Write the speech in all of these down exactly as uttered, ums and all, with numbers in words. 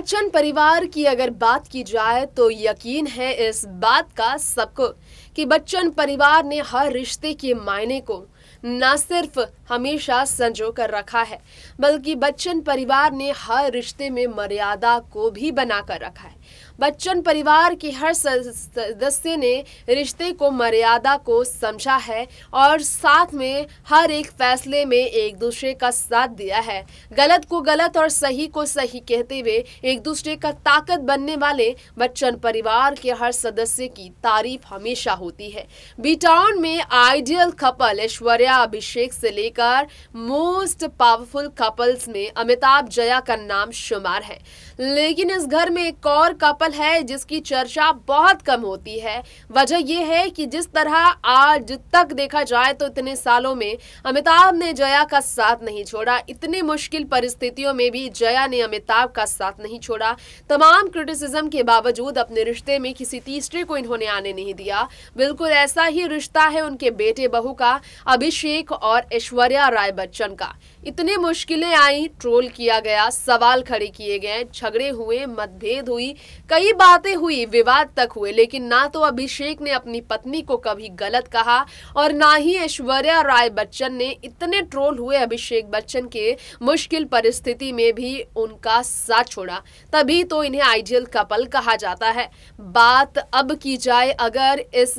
बच्चन परिवार की अगर बात की जाए तो यकीन है इस बात का सबको कि बच्चन परिवार ने हर रिश्ते के मायने को न सिर्फ हमेशा संजो कर रखा है, बल्कि बच्चन परिवार ने हर रिश्ते में मर्यादा को भी बनाकर रखा है। बच्चन परिवार के हर सदस्य ने रिश्ते को मर्यादा को समझा है और साथ में हर एक फैसले में एक दूसरे का साथ दिया है। गलत को गलत और सही को सही कहते हुए एक दूसरे का ताकत बनने वाले बच्चन परिवार के हर सदस्य की तारीफ हमेशा होती है। बी टाउन में आइडियल कपल ऐश्वर्या अभिषेक से लेकर मोस्ट पावरफुल कपल्स में अमिताभ जया का नाम शुमार है, लेकिन इस घर में एक और कपल है जिसकी चर्चा बहुत कम होती है। वजह यह है कि जिस तरह आज तक देखा जाए तो इतने सालों में अमिताभ ने जया का साथ नहीं छोड़ा। इतनी मुश्किल परिस्थितियों में भी जया ने अमिताभ का साथ नहीं छोड़ा। तमाम क्रिटिसिज्म के बावजूद अपने रिश्ते में किसी तीसरे को इन्होंने आने नहीं दिया। बिल्कुल ऐसा ही रिश्ता है उनके बेटे बहू का, अभिषेक और ऐश्वर्या राय बच्चन का। इतनी मुश्किलें आई, ट्रोल किया गया, सवाल खड़े किए गए, झगड़े हुए, मतभेद हुई, कई बातें हुई, विवाद तक हुए, लेकिन ना तो अभिषेक ने अपनी पत्नी को कभी गलत कहा और ना ही ऐश्वर्या राय बच्चन ने। इतने ट्रोल हुए अभिषेक बच्चन के मुश्किल परिस्थिति में भी उनका साथ छोड़ा, तभी तो इन्हें आइडियल कपल कहा जाता है। बात अब की जाए अगर इस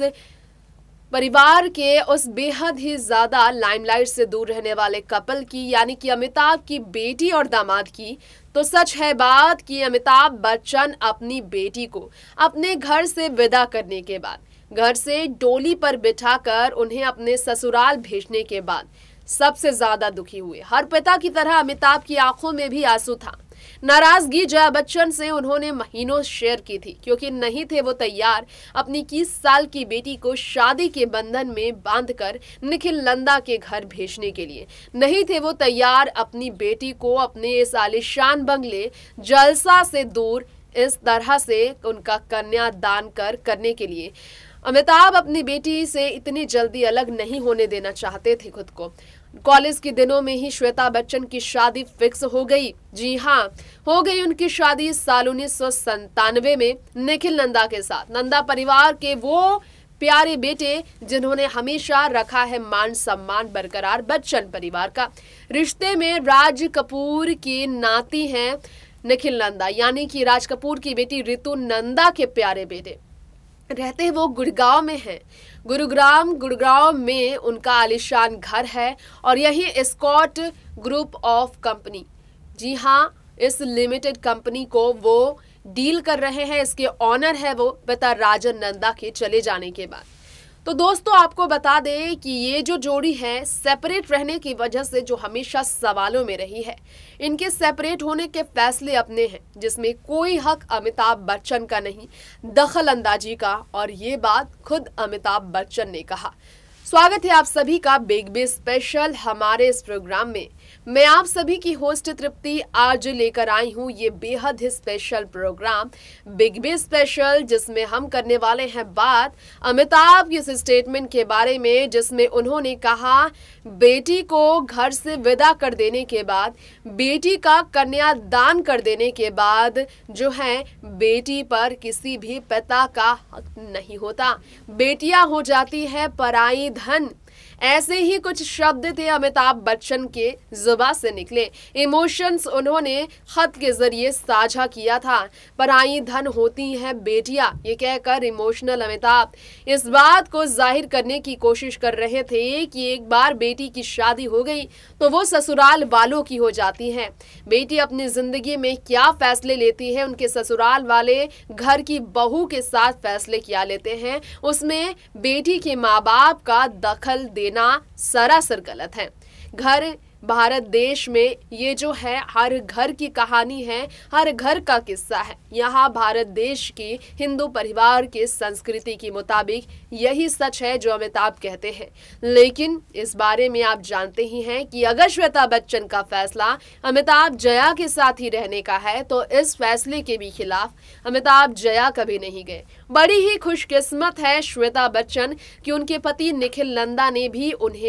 परिवार के उस बेहद ही ज्यादा लाइमलाइट से दूर रहने वाले कपल की, यानी कि अमिताभ की बेटी और दामाद की, तो सच है बात कि अमिताभ बच्चन अपनी बेटी को अपने घर से विदा करने के बाद, घर से डोली पर बिठाकर उन्हें अपने ससुराल भेजने के बाद सबसे ज्यादा दुखी हुए। हर पिता की तरह अमिताभ की आंखों में भी आंसू था। नाराजगी जया बच्चन से उन्होंने महीनों शेयर की थी, क्योंकि नहीं थे वो तैयार अपनी इक्कीस साल की बेटी को शादी के बंधन में बांधकर निखिल नंदा के घर भेजने के लिए। नहीं थे वो तैयार अपनी बेटी को अपने इस आलिशान बंगले जलसा से दूर इस तरह से उनका कन्यादान कर करने के लिए। अमिताभ अपनी बेटी से इतनी जल्दी अलग नहीं होने देना चाहते थे खुद को। कॉलेज के दिनों में ही श्वेता बच्चन की शादी फिक्स हो गई। जी हाँ, हो गई उनकी शादी साल उन्नीस सौ संतानवे में निखिल नंदा के साथ। नंदा परिवार के वो प्यारे बेटे जिन्होंने हमेशा रखा है मान सम्मान बरकरार बच्चन परिवार का। रिश्ते में राज कपूर की नाती हैं निखिल नंदा, यानी कि राज कपूर की बेटी रितु नंदा के प्यारे बेटे। रहते वो गुड़गांव में हैं। गुरुग्राम गुड़गांव में उनका आलिशान घर है और यही एस्कॉर्ट ग्रुप ऑफ कंपनी, जी हाँ, इस लिमिटेड कंपनी को वो डील कर रहे हैं। इसके ऑनर है वो पिता राजन नंदा के चले जाने के बाद। तो दोस्तों आपको बता दें कि ये जो जोड़ी है सेपरेट रहने की वजह से जो हमेशा सवालों में रही है, इनके सेपरेट होने के फैसले अपने हैं जिसमें कोई हक अमिताभ बच्चन का नहीं, दखल अंदाजी का, और ये बात खुद अमिताभ बच्चन ने कहा। स्वागत है आप सभी का बिग बी स्पेशल हमारे इस प्रोग्राम में। मैं आप सभी की होस्ट तृप्ति आज लेकर आई हूँ ये बेहद ही special programme big B special, जिसमें हम करने वाले हैं बात अमिताभ के इस स्टेटमेंट के बारे में जिसमें उन्होंने कहा बेटी को घर से विदा कर देने के बाद, बेटी का कन्यादान कर देने के बाद जो है बेटी पर किसी भी पिता का हक नहीं होता, बेटियां हो जाती है पराई धन। ऐसे ही कुछ शब्द थे अमिताभ बच्चन के जुबान से निकले। इमोशंस उन्होंने खत के जरिए साझा किया था। पराई धन होती हैं बेटियां, ये कहकर इमोशनल अमिताभ इस बात को जाहिर करने की कोशिश कर रहे थे कि एक बार बेटी की शादी हो गई तो वो ससुराल वालों की हो जाती है। बेटी अपनी जिंदगी में क्या फैसले लेती है, उनके ससुराल वाले घर की बहू के साथ फैसले क्या लेते हैं, उसमें बेटी के माँ बाप का दखल देना सरासर गलत है। घर भारत देश में ये जो है हर घर की कहानी है, हर घर का किस्सा है। यहाँ भारत देश की हिंदू परिवार के संस्कृति के मुताबिक यही सच है जो अमिताभ कहते हैं। लेकिन इस बारे में आप जानते ही हैं कि अगर श्वेता बच्चन का फैसला अमिताभ जया के साथ ही रहने का है तो इस फैसले के भी खिलाफ अमिताभ जया कभी नहीं गए। बड़ी ही खुशकिस्मत है श्वेता बच्चन कि उनके पति निखिल नंदा ने भी उन्हें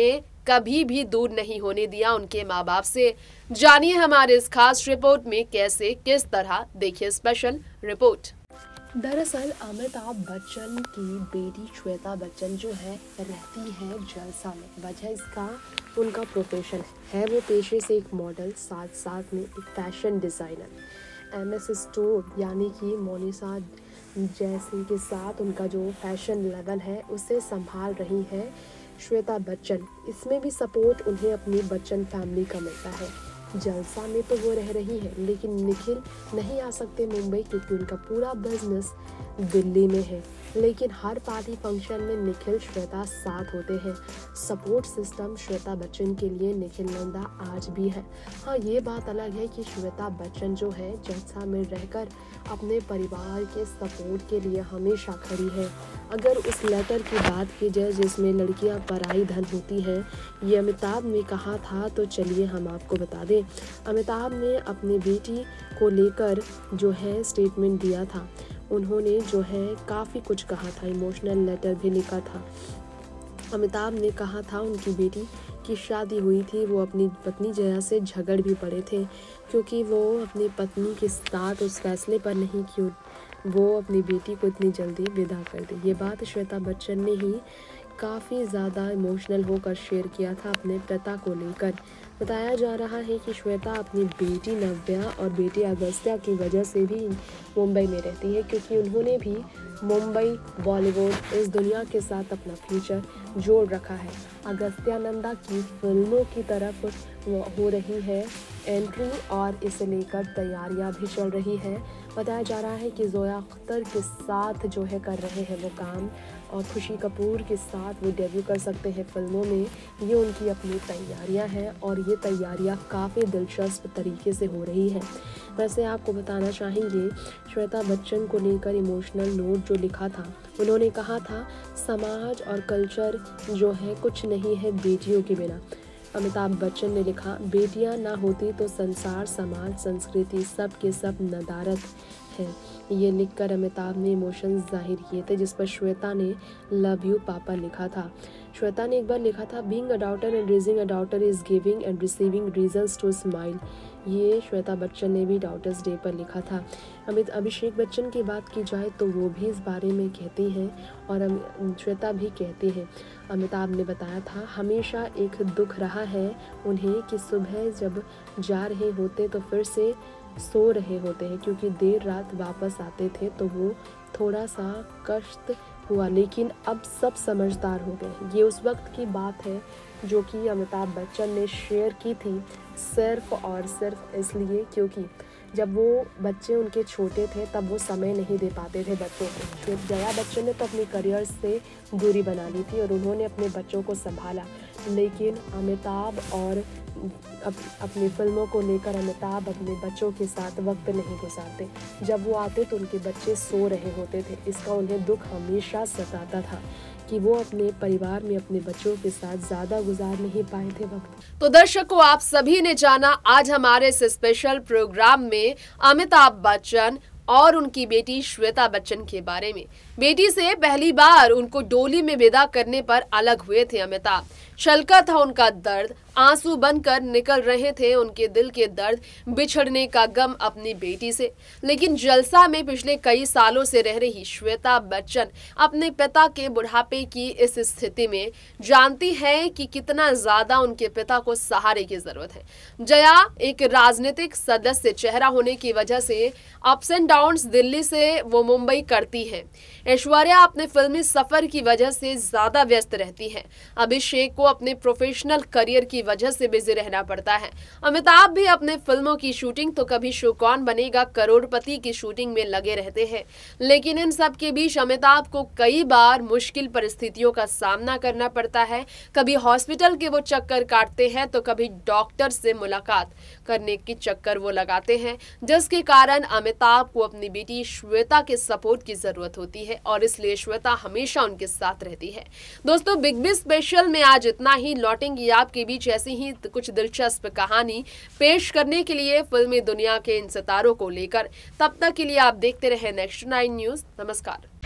कभी भी दूर नहीं होने दिया उनके माँ बाप से। जानिए हमारे इस खास रिपोर्ट में कैसे किस तरह, देखिए स्पेशल रिपोर्ट। दरअसल अमिताभ बच्चन की बेटी श्वेता बच्चन जो है रहती है जलसा में। वजह इसका उनका प्रोफेशन है, वो पेशे से एक मॉडल, साथ साथ में एक fashion designer. M S store यानी कि मोनिसा जैसी के साथ उनका जो फैशन लेवल है उसे संभाल रही है श्वेता बच्चन। इसमें भी सपोर्ट उन्हें अपनी बच्चन फैमिली का मिलता है। जलसा में तो वो रह रही है, लेकिन निखिल नहीं आ सकते मुंबई क्योंकि उनका पूरा बिजनेस दिल्ली में है। लेकिन हर पार्टी फंक्शन में निखिल श्वेता साथ होते हैं। सपोर्ट सिस्टम श्वेता बच्चन के लिए निखिल नंदा आज भी है। हाँ, ये बात अलग है कि श्वेता बच्चन जो है जलसा में रहकर अपने परिवार के सपोर्ट के लिए हमेशा खड़ी है। अगर उस लेटर की बात की जाए जिसमें लड़कियां पराई धन होती हैं, ये अमिताभ ने कहा था, तो चलिए हम आपको बता दें। अमिताभ ने अपनी बेटी को लेकर जो है स्टेटमेंट दिया था। उन्होंने जो है काफ़ी कुछ कहा था, इमोशनल लेटर भी लिखा था। अमिताभ ने कहा था उनकी बेटी की शादी हुई थी, वो अपनी पत्नी जया से झगड़ भी पड़े थे क्योंकि वो अपनी पत्नी के साथ उस फैसले पर नहीं कि वो अपनी बेटी को इतनी जल्दी विदा कर दे। ये बात श्वेता बच्चन ने ही काफ़ी ज़्यादा इमोशनल होकर शेयर किया था अपने पिता को लेकर। बताया जा रहा है कि श्वेता अपनी बेटी नव्या और बेटी अगस्त्या की वजह से भी मुंबई में रहती है क्योंकि उन्होंने भी मुंबई बॉलीवुड इस दुनिया के साथ अपना फ्यूचर जोड़ रखा है। अगस्त्या नंदा की फिल्मों की तरफ हो रही है एंट्री और इसे लेकर तैयारियां भी चल रही है। बताया जा रहा है कि जोया अख्तर के साथ जो है कर रहे हैं वो काम, और खुशी कपूर के साथ वो डेब्यू कर सकते हैं फिल्मों में। ये उनकी अपनी तैयारियां हैं और ये तैयारियां काफ़ी दिलचस्प तरीके से हो रही हैं। वैसे आपको बताना चाहेंगे श्वेता बच्चन को लेकर इमोशनल नोट जो लिखा था, उन्होंने कहा था समाज और कल्चर जो है कुछ नहीं है बेटियों के बिना। अमिताभ बच्चन ने लिखा, बेटियां ना होती तो संसार, समाज, संस्कृति सब के सब नदारत है। ये लिखकर अमिताभ ने इमोशंस जाहिर किए थे, जिस पर श्वेता ने लव यू पापा लिखा था। श्वेता ने एक बार लिखा था, being a daughter and raising a daughter is giving and receiving reasons to smile. ये श्वेता बच्चन ने भी डॉटर्स डे पर लिखा था। अमित अभिषेक बच्चन की बात की जाए तो वो भी इस बारे में कहती हैं और श्वेता भी कहती हैं। अमिताभ ने बताया था, हमेशा एक दुख रहा है उन्हें कि सुबह जब जा रहे होते तो फिर से सो रहे होते हैं क्योंकि देर रात वापस आते थे तो वो थोड़ा सा कष्ट हुआ, लेकिन अब सब समझदार हो गए। ये उस वक्त की बात है जो कि अमिताभ बच्चन ने शेयर की थी, सिर्फ और सिर्फ इसलिए क्योंकि जब वो बच्चे उनके छोटे थे तब वो समय नहीं दे पाते थे बच्चों को। जया बच्चन ने तो अपने करियर से दूरी बना ली थी और उन्होंने अपने बच्चों को संभाला, लेकिन अमिताभ और अप, अपनी फिल्मों को लेकर अमिताभ अपने बच्चों के साथ वक्त नहीं गुजारते। जब वो आते तो उनके बच्चे सो रहे होते थे। इसका उन्हें दुख हमेशा सताता था कि वो अपने परिवार में अपने बच्चों के साथ ज्यादा गुजार नहीं पाए थे वक्त। तो दर्शकों, आप सभी ने जाना आज हमारे इस स्पेशल प्रोग्राम में अमिताभ बच्चन और उनकी बेटी श्वेता बच्चन के बारे में। बेटी से पहली बार उनको डोली में विदा करने पर अलग हुए थे अमिताभ। छलका था उनका दर्द, आंसू बनकर निकल रहे थे उनके दिल के दर्द, बिछड़ने का गम अपनी बेटी से। लेकिन जलसा में पिछले कई सालों से रह रही श्वेता बच्चन अपने पिता के बुढ़ापे की इस स्थिति में जानती है कि कितना ज्यादा उनके पिता को सहारे की जरूरत है। जया एक राजनीतिक सदस्य चेहरा होने की वजह से अप्स एंड डाउन्स दिल्ली से वो मुंबई करती है। ऐश्वर्या अपने फिल्मी सफर की वजह से ज्यादा व्यस्त रहती है। अभिषेक को अपने प्रोफेशनल करियर की वजह से बिजी रहना पड़ता है। अमिताभ भी अपने फिल्मों की शूटिंग तो कभी शो कौन बनेगा करोड़पति की शूटिंग में लगे रहते हैं। लेकिन इन सब के बीच अमिताभ को कई बार मुश्किल परिस्थितियों का सामना करना पड़ता है। कभी हॉस्पिटल के वो चक्कर काटते हैं तो कभी डॉक्टर से मुलाकात करने की चक्कर वो लगाते हैं, जिसके कारण अमिताभ को अपनी बेटी श्वेता के सपोर्ट की जरूरत होती है और इसलिए श्वेता हमेशा उनके साथ रहती है। दोस्तों, बिग बी स्पेशल में आज इतना ही। लौटेंगी आपके बीच ऐसी ही कुछ दिलचस्प कहानी पेश करने के लिए फिल्मी दुनिया के इन सितारों को लेकर। तब तक के लिए आप देखते रहे नेक्स्ट नाइन न्यूज। नमस्कार।